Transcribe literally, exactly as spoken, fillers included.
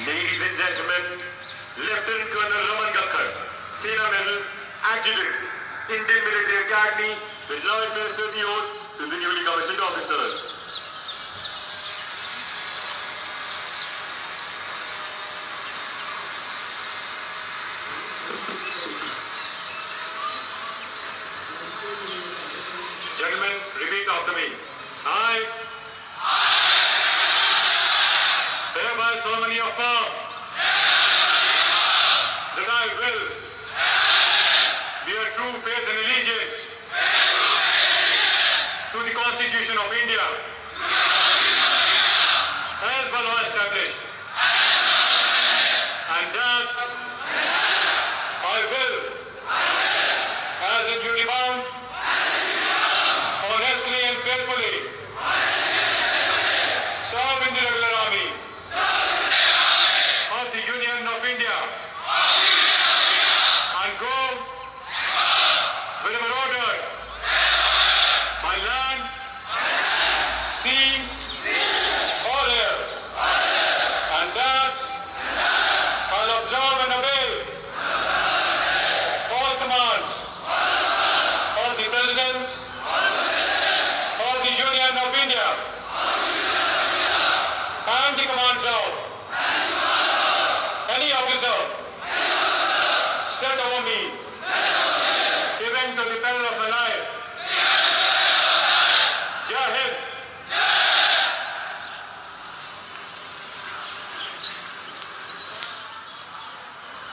Ladies and gentlemen, Lieutenant Colonel Raman Gakkar, Sena Medal, Adjutant, Indian Military Academy, will now administer the oath to the newly commissioned officers. Gentlemen, repeat after me. I hereby solemnly affirm that I will bear true faith and allegiance to the Constitution of India as by law established, and that I will, as in duty bound, honestly and faithfully serve in the regular army of the Union of India and go wherever ordered by land, sea, or air, and that I'll observe and obey all commands of the President of the Union of India and the commands of any officer set over me.